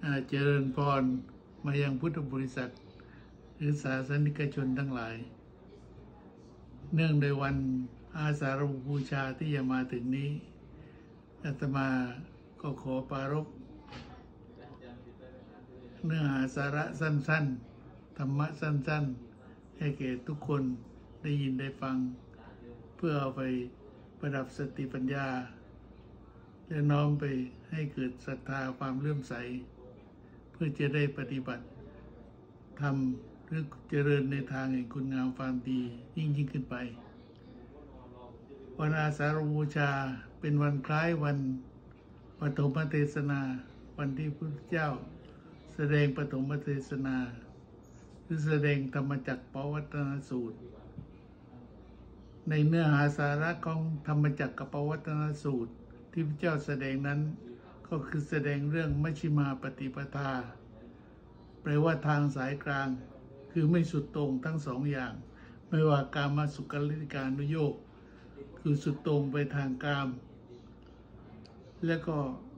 เจริญพรมายังพุทธบริษัทหรือศาสนิกชนทั้งหลายเนื่องในวันอาสาฬหบูชาที่จะมาถึงนี้อาตมาก็ขอปรารภเนื้อหาสาระสั้นๆธรรมะสั้นๆให้แก่ทุกคนได้ยินได้ฟังเพื่อเอาไปประดับสติปัญญาและน้อมไปให้เกิดศรัทธาความเลื่อมใสเพื่อจะได้ปฏิบัติทำหรือเจริญในทางแห่งคุณงามความดียิ่งขึ้นไปวันอาสาฬหบูชาเป็นวันคล้ายวันปฐมเทศนาวันที่พระพุทธเจ้าแสดงปฐมเทศนาหรือแสดงธรรมจักรปวัตตนสูตรในเนื้อหาสาระของธรรมจักรปวัตตนสูตรที่พระเจ้าแสดงนั้นก็คือแสดงเรื่องมัชฌิมาปฏิปทาแปลว่าทางสายกลางคือไม่สุดตรงทั้งสองอย่างไม่ว่ากามสุขลิกานุโยคคือสุดตรงไปทางกามและก็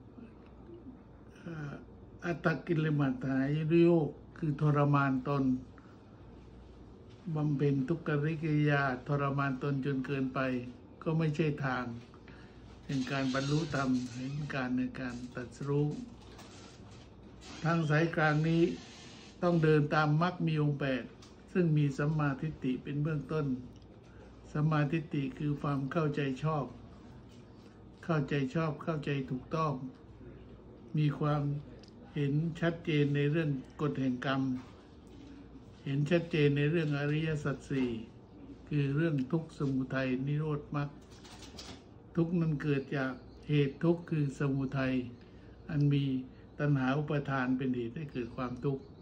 อัตตกิลมัฏฐานยุโยคคือทรมานตนบำเพ็ญทุกขกิริยาทรมานตนจนเกินไปก็ไม่ใช่ทางเป็นการบรรลุธรรมเป็นการในการตรัสรู้ทางสายกลางนี้ต้องเดินตามมรรคมีองค์8ซึ่งมีสัมมาทิฏฐิเป็นเบื้องต้นสัมมาทิฏฐิคือความเข้าใจชอบเข้าใจถูกต้องมีความเห็นชัดเจนในเรื่องกฎแห่งกรรมเห็นชัดเจนในเรื่องอริยสัจสี่คือเรื่องทุกข์สมุทัยนิโรธมรรคทุกข์นั้นเกิดจากเหตุทุกข์คือสมุทัยอันมีตัณหาอุปาทานเป็นเหตุให้เกิดความทุกข์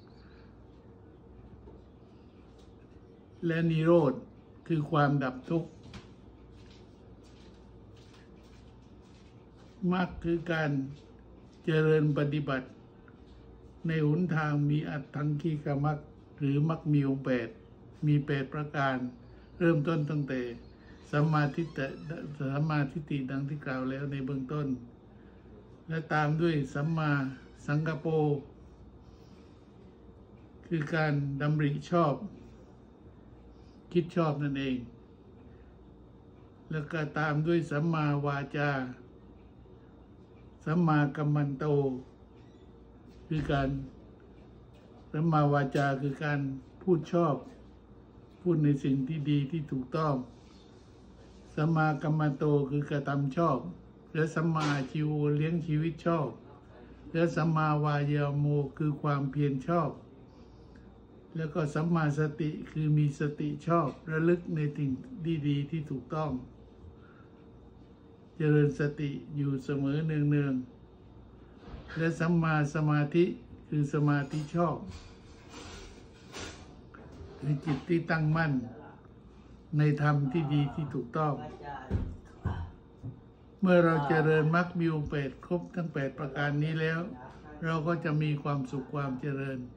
และนิโรธคือความดับทุกข์มรรคคือการเจริญปฏิบัติในหนทางมีอัตถังคีกมรรคหรือมรรคมีองค์8มี8ประการเริ่มต้นตั้งแต่สัมมาทิฏฐิดังที่กล่าวแล้วในเบื้องต้นและตามด้วยสัมมาสังกัปโปคือการดำริชอบคิดชอบนั่นเองแล้วก็ตามด้วยสัมมาวาจาสัมมากัมมันโตคือการสัมมาวาจาคือการพูดชอบพูดในสิ่งที่ดีที่ถูกต้องสัมมากัมมันโตคือกระทำชอบและสัมมาอาชีวะเลี้ยงชีวิตชอบและสัมมาวายาโมคือความเพียรชอบแล้วก็สัมมาสติคือมีสติชอบระลึกในสิ่งดีๆที่ถูกต้องเจริญสติอยู่เสมอเนืองๆและสัมมาสมาธิคือสมาธิชอบคือจิตที่ตั้งมั่นในธรรมที่ดีที่ถูกต้องเมื่อเราเจริญมรรคมีองค์8ครบทั้ง8ประการนี้แล้วเราก็จะมีความสุขความเจริญ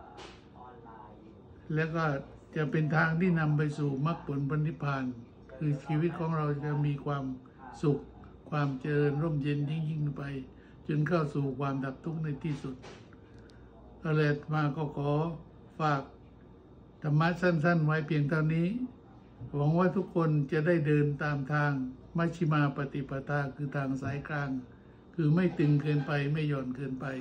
แล้วก็จะเป็นทางที่นำไปสู่มรรคผลนิพพานคือชีวิตของเราจะมีความสุขความเจริญร่มเย็นยิ่งไปจนเข้าสู่ความดับทุกข์ในที่สุดก็เลยมาก็ขอฝากธรรมะสั้นๆไว้เพียงเท่านี้หวังว่าทุกคนจะได้เดินตามทางมัชฌิมาปฏิปทาคือทางสายกลางคือไม่ตึงเกินไปไม่หย่อนเกินไป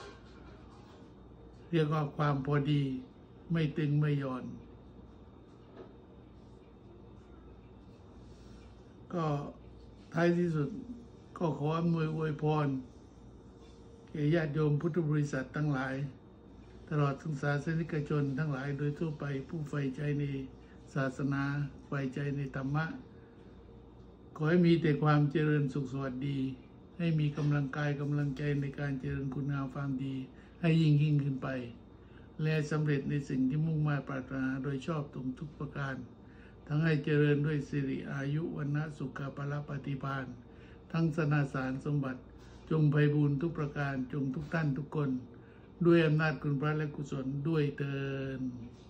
เรียกว่าความพอดีไม่ตึงไม่หย่อนก็ท้ายที่สุดก็ขออำนวยอวยพรแก่ญาติโยมพุทธบริษัททั้งหลายตลอดถึงศาสนิกชนทั้งหลายโดยทั่วไปผู้ใฝ่ใจในศาสนาใฝ่ใจในธรรมะขอให้มีแต่ความเจริญสุขสวัสดีให้มีกำลังกายกำลังใจในการเจริญคุณงามความดีให้ยิ่งขึ้นไปและสำเร็จในสิ่งที่มุ่งมา่ปรารถนาโดยชอบตรงทุกประการทั้งให้เจริญด้วยสิริอายุวันนะสุขภละปฏิภาณทั้งสนาสารสมบัติจงไพบูลย์ทุกประการจงทุกท่านทุกคนด้วยอำนาจคุณพระและกุศลด้วยเถิด